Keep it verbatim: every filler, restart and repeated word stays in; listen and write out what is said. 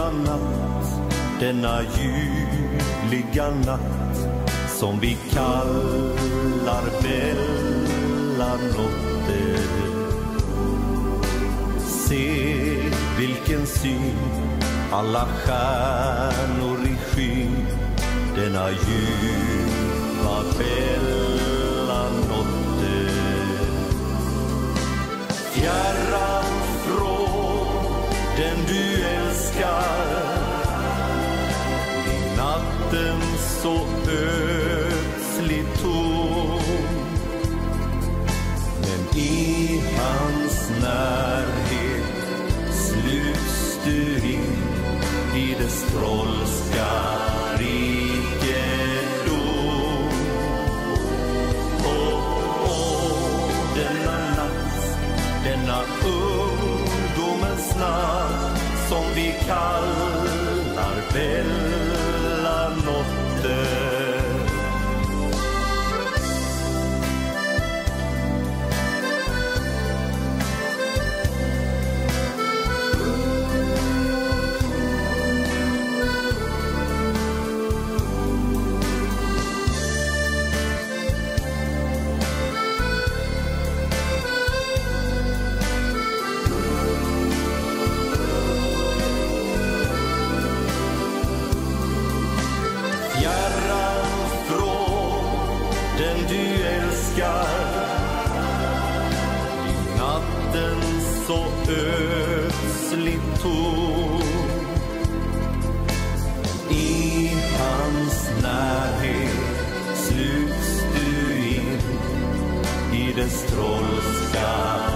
Denna natt, denna ljuvliga natt som vi kallar Bellanotte. Se vilken syn, alla stjärnor i skyn, denna ljuva Bellanotte. Fjärran från den du älskar, i natten så ödsligt tom, men i hans närhet sluts du in i dess trollska rikedom. Och, och denna natt, denna ungdomens natt som vi kallar Bellanotte. I natten så ödsligt tom, i hans närhet sluts du in i dess trollska